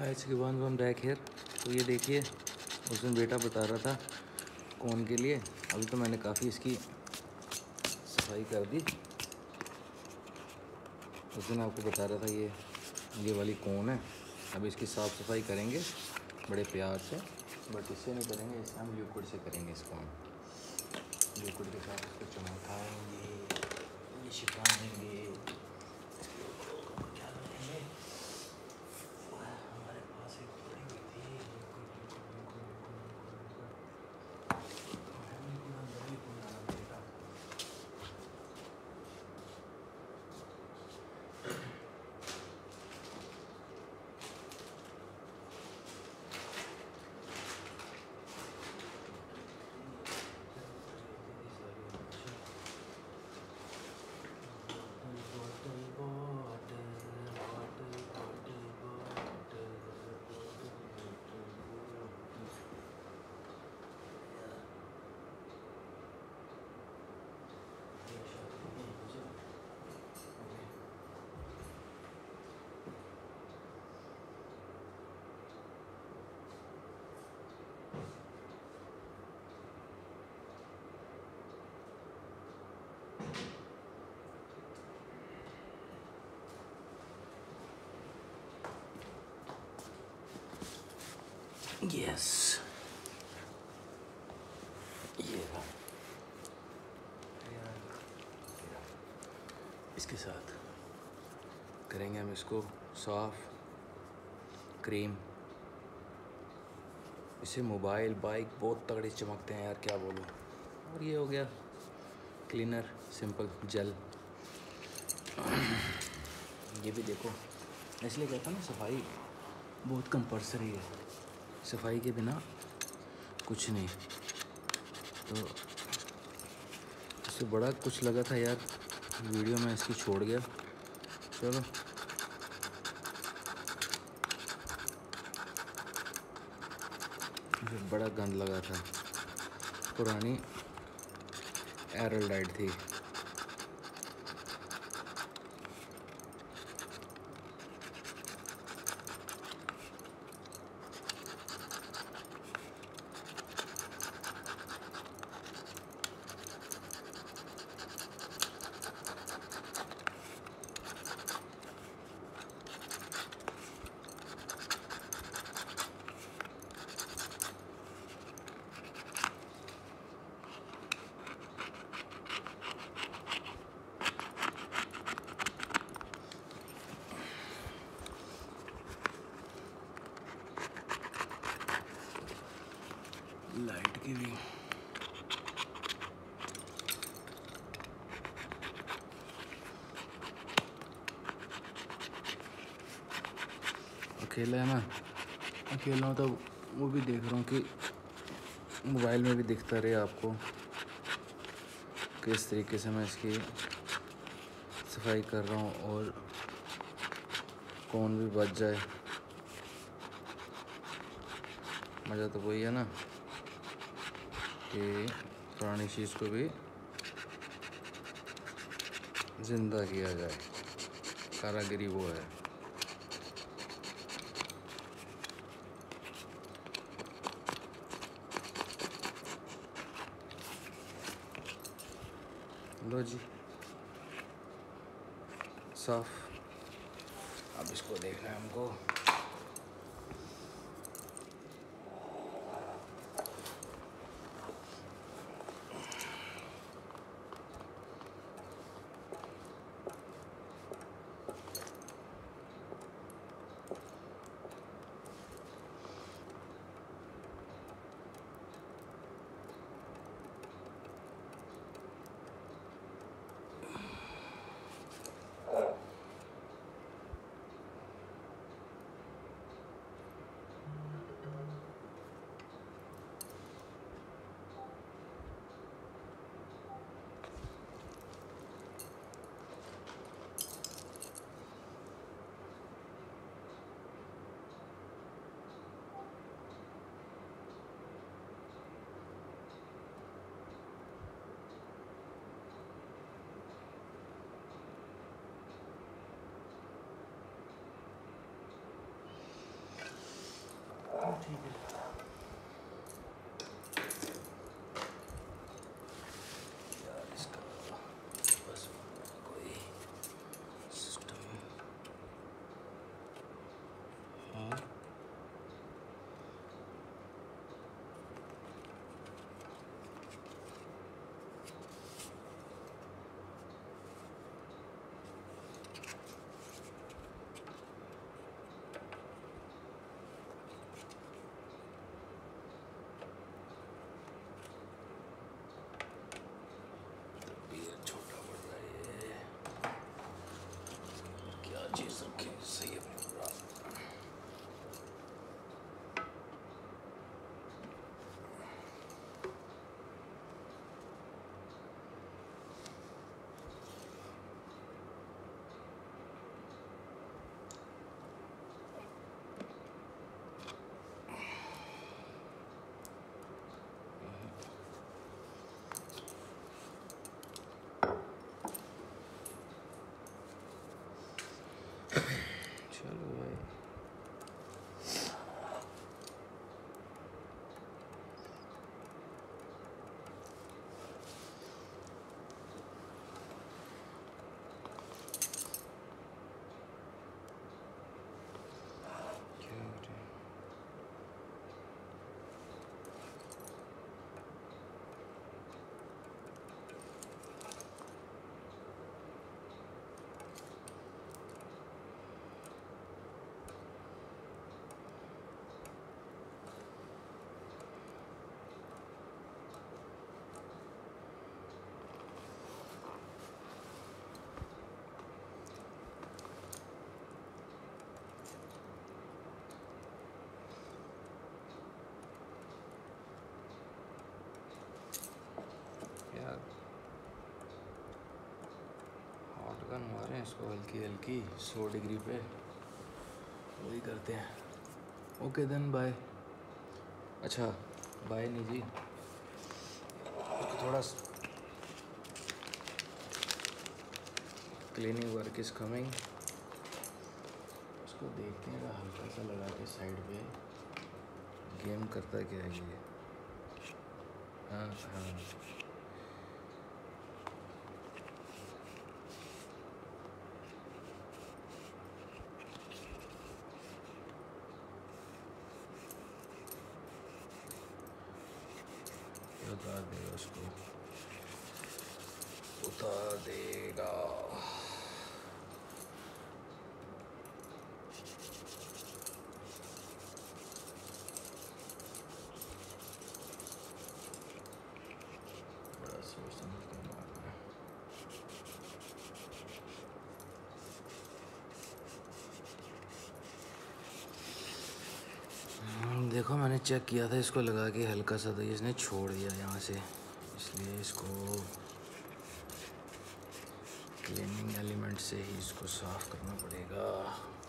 आज के बाद हम बैक हेयर। तो ये देखिए, उस दिन बेटा बता रहा था कोन के लिए। अभी तो मैंने काफ़ी इसकी सफाई कर दी। उस दिन आपको बता रहा था ये वाली कोन है। अब इसकी साफ़ सफाई करेंगे बड़े प्यार से, बट इससे नहीं करेंगे, इससे हम लिक्विड से करेंगे। इसको हम लिक्विड के साथ इसको चमकाएंगे, ये छिपाएंगे। यस, ये रहा। इसके साथ करेंगे हम इसको साफ क्रीम। इससे मोबाइल बाइक बहुत तगड़े चमकते हैं यार, क्या बोलूँ। और ये हो गया क्लीनर सिंपल जेल। ये भी देखो, इसलिए कहता ना सफाई बहुत कंपल्सरी है। सफाई के बिना कुछ नहीं। तो इससे बड़ा कुछ लगा था यार, वीडियो में इसकी छोड़ गया। चलो, बड़ा गंद लगा था। पुरानी एरल थी। लाइट की भी अकेला है ना, अकेला हूँ तो वो भी देख रहा हूँ कि मोबाइल में भी दिखता रहे आपको किस तरीके से मैं इसकी सफाई कर रहा हूँ और कौन भी बच जाए। मज़ा तो वही है ना कि पुरानी चीज़ को भी ज़िंदा किया जाए। कारागिरी वो है। लो जी, साफ। अब इसको देखना है हमको। ठीक है। यार इसका बस कोई सिस्टम। हाँ छोटा पड़ रहा है ये। क्या चीज़ रखें सही है पूरा। चलो भाई क्या हो रहा है? यार हॉट गन मारे हैं इसको हल्की हल्की 100 डिग्री पे, वही करते हैं। Okay then bye. अच्छा बाय नहीं जी, थोड़ा क्लीनिंग वर्क इज कमिंग। इसको देखते हैं हल्का सा लगा के साइड पे गेम करता क्या है ये। हाँ हाँ उतार देगा उसको, उतार देगा। बड़ा सोच समझ के मारना है। देखो मैंने चेक किया था इसको लगा के हल्का सा, तो इसने छोड़ दिया यहाँ से, इसलिए इसको क्लीनिंग एलिमेंट से ही इसको साफ़ करना पड़ेगा।